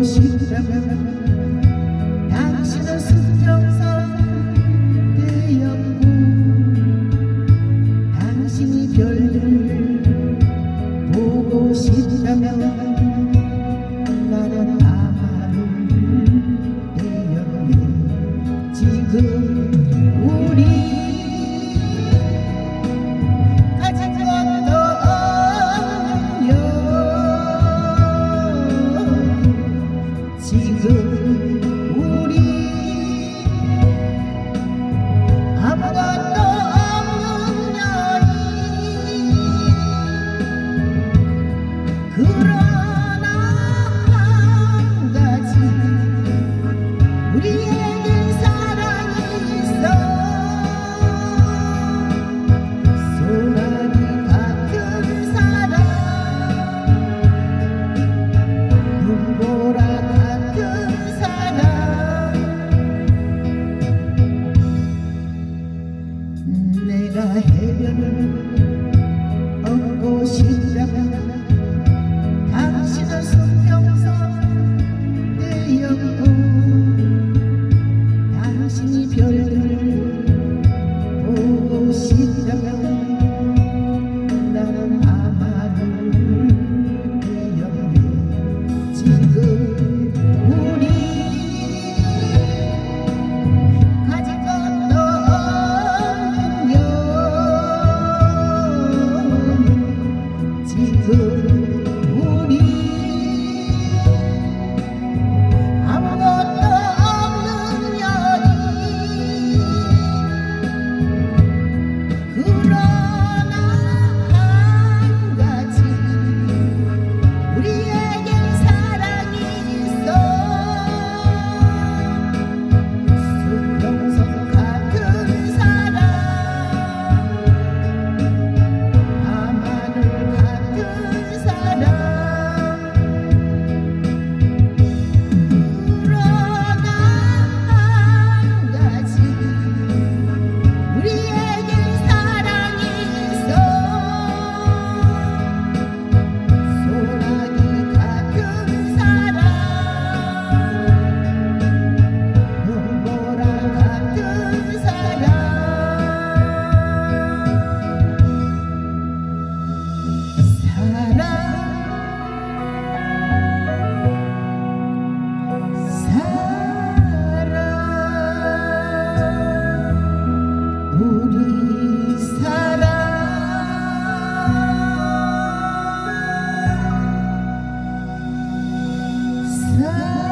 보고 싶다면 당신은 수평선 되었고 당신이 별들을 보고 싶다면 나는 밤하늘 되었네. 지금 우리 가진 것도 없는요. 지금 우리 아무것도 없는 여인. 그러나 한 가지 우리에겐 사랑이 있어. 소나기 같은 사랑, 눈보라 같은 사랑. 내가 해변을 걷고 싶다면 당신은 수평선 되었고 당신이 별들을 보고 싶다면 나는 밤하늘 되었네. 지금 우리 가진 것도 없는요. 지금 우리 아무것도 없는 여인. 그러나 한 가지 우리에겐 사랑이 있어. 수평선 같은 사랑, 밤하늘 같은 사랑. 그러나 한 가지 우리에겐 사랑이 있어. 소나기 같은 사랑, 눈보라 같은 사랑. 우리 사랑 사랑